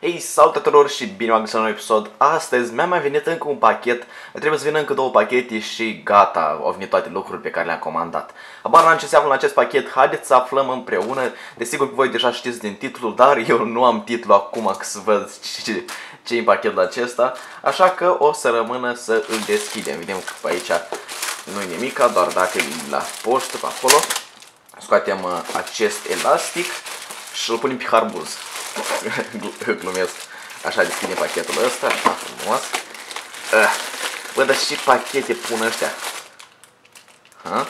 Hei, salutători și bine v-am găsit la un episod. Astăzi mi-a mai venit încă un pachet. Trebuie să vină încă 2 pachete și gata, au venit toate lucrurile pe care le-am comandat. Habar n-am ce se află în acest pachet, haideți să aflăm împreună. Desigur că voi deja știți din titlul, dar eu nu am titlul acum să văd ce e în pachetul acesta. Așa că o să rămână să îl deschidem. Vedem că pe aici nu e nimica, doar dacă e la poștă pe acolo. Scoatem acest elastic și îl punem pe harbuz. Glumesc. Așa deschidem pachetul ăsta, așa frumos. Bă, dar și pachete pun ăștia. Ha?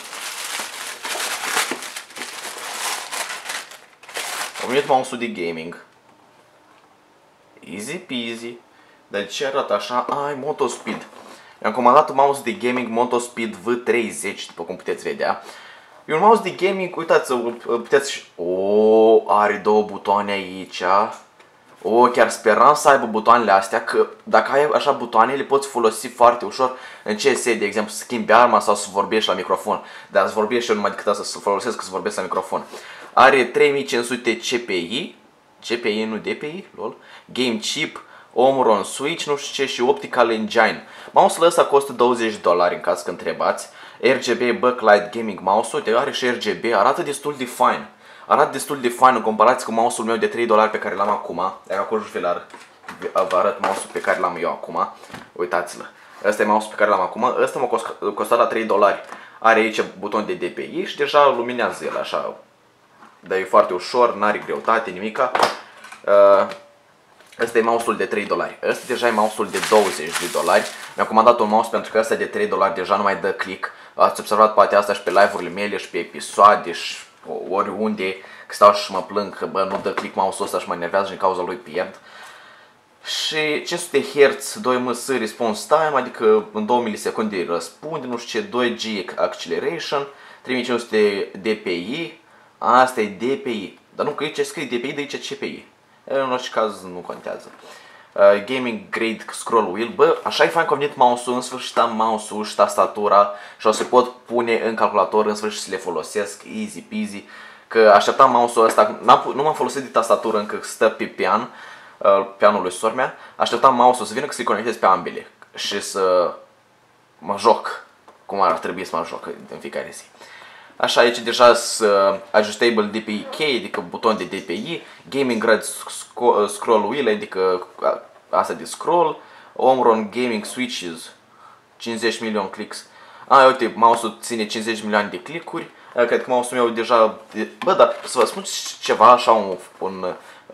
Am venit mouse-ul de gaming. Easy peasy. Dar ce arată așa? Ai, Motospeed. Mi-am comandat un mouse de gaming Motospeed V30, după cum puteți vedea. E un mouse de gaming, uitați, puteți... are 2 butoane aici. Chiar speram să aibă butoanele astea, că dacă ai așa butoane, le poți folosi foarte ușor în CS, de exemplu, să schimbi arma sau să vorbești la microfon. Dar să vorbești eu numai decât asta, să folosesc că să vorbesc la microfon. Are 3500 CPI, nu DPI, lol. Game Chip, Omron Switch, nu știu ce, și Optical Engine. Mouse-ul ăsta costă $20 în caz că întrebați. RGB Backlight Gaming Mouse, uite, are și RGB, arată destul de fine. Arată destul de fine în comparație cu mouse-ul meu de $3 pe care l-am acum. Dacă acolo vă arăt mouse-ul pe care l-am eu acum. Uitați-l. Ăsta e mouse-ul pe care l-am acum. Ăsta m-a costat la $3. Are aici buton de DPI și deja luminează el așa. Dar e foarte ușor, n-are greutate, nimica. Ăsta e mouse-ul de $3. Ăsta deja e mouse-ul de $20. Mi-am comandat un mouse pentru că ăsta de $3 deja nu mai dă click. Ați observat poate asta și pe live-urile mele și pe episoade și oriunde, că stau și mă plâng că bă, nu dă click mouse-ul ăsta și mă enervează și din cauza lui pierd. Și 500 Hz, 2 ms response time, adică în 2 milisecunde răspunde, nu știu ce, 2G acceleration, 3500 DPI, asta e DPI, dar nu că aici scrie DPI, de aici CPI. În orice caz nu contează. Gaming Grade Scroll Wheel, bă, așa e fain că a venit mouse-ul, în sfârșit am mouse-ul și tastatura și o să pot pune în calculator, în sfârșit să le folosesc, easy peasy. Că așteptam mouse-ul ăsta, nu m-am folosit de tastatură încă, stă pe pian, pianul lui sora mea. Așteptam mouse-ul să vină, că să-i conectez pe ambele și să mă joc cum ar trebui să mă joc în fiecare zi. Așa, aici deja Adjustable DPI Key, adică buton de DPI, Gaming Grade Scroll Wheel, adică asta de scroll, Omron Gaming Switches, 50 milioane clicks. Uite, mouse-ul ține 50 milioane de click-uri. Cred că mouse-ul meu deja... Bă, dar să vă spun ceva, așa, un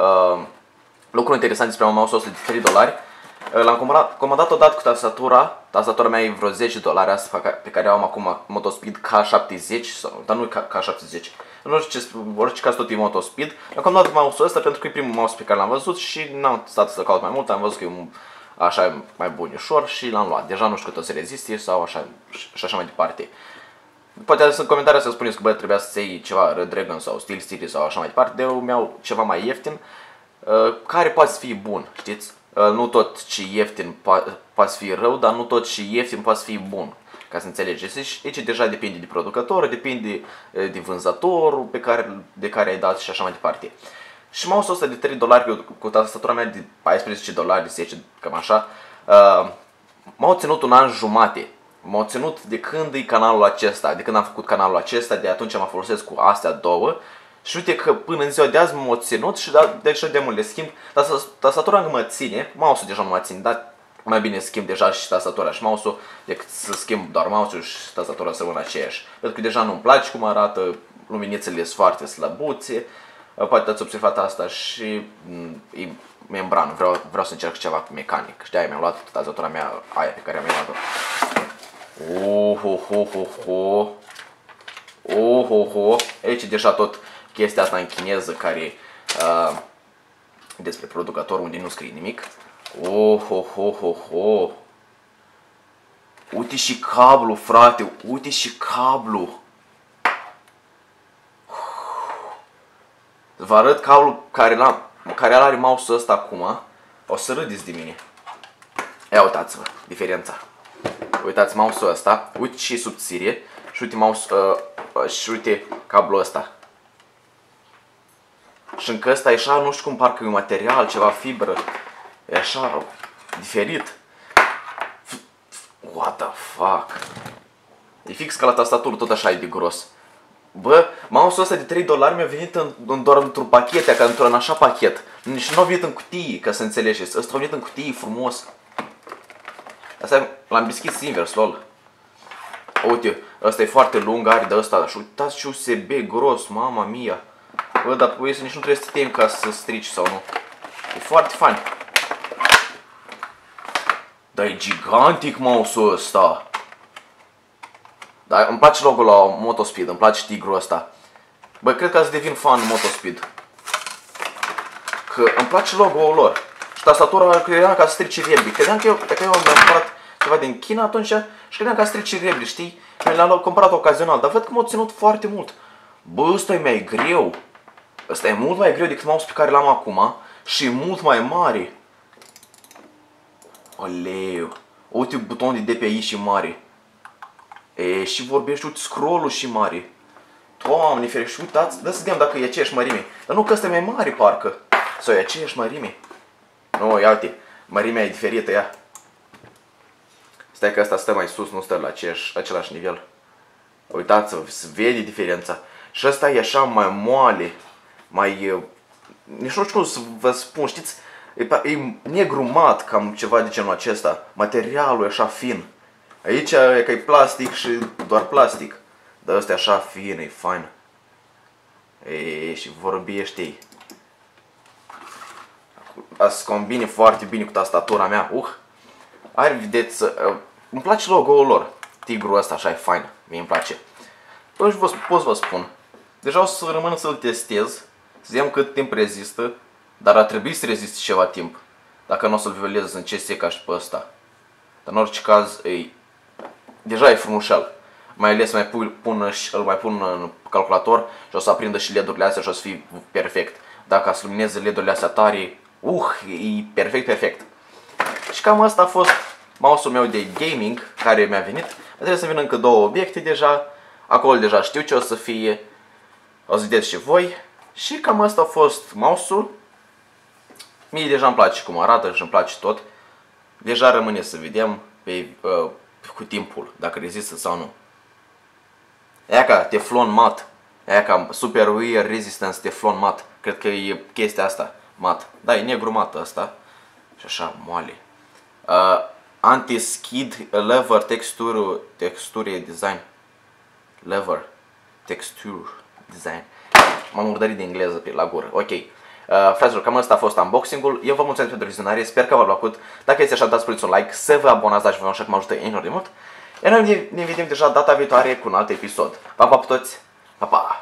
lucru interesant despre mouse-ul ăsta de $3. L-am comandat odată cu tastatura. Tastatura mea e vreo $10, asta pe care o am acum, Motospeed K70, dar nu e K70. În orice caz tot e Motospeed. Am comandat mouse-ul ăsta pentru că e primul mouse pe care l-am văzut și n-am stat să caut mai mult, am văzut că e așa mai bun, ușor și l-am luat. Deja nu știu cât o să reziste sau așa și așa mai departe. Poate în comentarii să spuneți că bă, trebuia să iei ceva Red Dragon sau Steel City sau așa mai departe. Eu mi-au ceva mai ieftin, care poate să fie bun, știți? Nu tot ce ieftin poate fi rău, dar nu tot ce ieftin poate fi bun. Ca să înțelegeți. Aici deja depinde de producător, depinde de vânzătorul de care ai dat și așa mai departe. Și mouse-ul ăsta de $3 cu tastatura mea de $14, 10, cam așa, m-au ținut un an jumate. M-au ținut de când e canalul acesta, de când am făcut canalul acesta, de atunci mă folosesc cu astea două. Și uite că până în ziua de azi m-au ținut și deja de mult le schimb. Tastatura încă mă ține, mouse-ul deja nu mă ține, dar mai bine schimb deja și tastatura și mouse-ul decât să schimb doar mouse-ul și tastatura să rămână aceeași. Pentru că deja nu-mi place cum arată, luminițele sunt foarte slăbuțe. Poate ați observat asta și e membran, vreau să încerc ceva cu mecanic. Și de-aia mi-am luat tastatura mea, aia pe care am luat-o. Aici deja tot chestia asta în chineză care despre producător unde nu scrie nimic. Uite și cablu, frate, uite și cablu. Vă arăt cablul care are mouse-ul ăsta acum. O să râdeți de mine. Ia uitați-vă diferența. Uitați mouse-ul ăsta, uite și subțire și uite mouse și uite cablul ăsta. Și încă ăsta e așa, nu știu cum, parcă e un material, ceva fibră. E așa, diferit. What the fuck? E fix ca la tastatură, tot așa e de gros. Bă, mouse-ul ăsta de 3 dolari mi-a venit doar într-un pachet, ca într-un așa pachet. Nici nu a venit în cutii, ca să înțelegeți. Ăsta a venit în cutii, frumos. Asta l-am deschis invers, lol. Uite, ăsta e foarte lung, are de ăsta. Și uitați ce USB gros, mama mia. Bă, dar nici nu trebuie să te temi ca să strici sau nu. E foarte fain. Dar e gigantic mouse-ul ăsta. Dar îmi place logo-ul la Motospeed, îmi place tigrul ăsta. Bă, cred că să devin fan Motospeed. Că îmi place logo-ul lor. Și tastatura credeam că a strici rebli. Credeam că eu mi-am cumpărat ceva din China atunci și credeam că a strici rebli, știi? Mi-l-am cumpărat ocazional, dar văd că m-a ținut foarte mult. Bă, ăsta e mai greu. Ăsta e mult mai greu decât mouse pe care l-am acum și e mult mai mare. Oleu. Uite butonul de DPI și mare. E, și vorbești, uite scroll-ul și mare. Doamne ferește, uitați, dă să vedem dacă e aceeași mărime. Dar nu, că ăsta e mai mare parcă. Sau e aceeași mărime. Nu, ia uite, mărimea e diferită, ia. Stai că ăsta stă mai sus, nu stă la același nivel. Uitați-vă, se vede diferența. Și ăsta e așa mai moale, mai... nici nu știu cum să vă spun, știți? E negru mat, cam ceva de genul acesta. Materialul e așa fin. Aici e că e plastic și doar plastic. Dar ăsta e așa fin, e fain. E, și vorbește. Asta se combine foarte bine cu tastatura mea. Are, vedeți, îmi place logo-ul lor. Tigrul ăsta așa e fain, mie îmi place. Păi și pot să vă spun. Deja o să rămân să-l testez, să vedem cât timp rezistă, dar ar trebui să reziste ceva timp. Dacă nu o să-l violez în CSE ca și pe ăsta. Dar în orice caz, deja e frumușel. Mai ales îl mai pun în calculator și o să aprindă și LED-urile astea și o să fie perfect. Dacă să lumineze LED-urile astea tare, e perfect. Și cam asta a fost mouse-ul meu de gaming care mi-a venit. Trebuie să vină încă două obiecte deja. Acolo deja știu ce o să fie. O să vedeți și voi. Și cam asta a fost mouse-ul. Mie deja îmi place cum arată și îmi place tot. Deja rămâne să vedem cu timpul dacă rezistă sau nu. Aia ca Teflon mat. Aia ca Super Wear Resistance Teflon mat. Cred că e chestia asta. Mat. Da, e negru mat asta. Și așa, moale. Anti-skid lever texture design. Lever texture design. M-am murdărit de engleză la gură. Ok. Fraților, cam asta a fost unboxing-ul. Eu vă mulțumesc pentru vizionare. Sper că v-a plăcut. Dacă este așa, dați un like, să vă abonați, dați așa că mă ajută enorm de mult. Iar noi ne vedem deja data viitoare cu un alt episod. Pa, pa, toți! Pa, pa!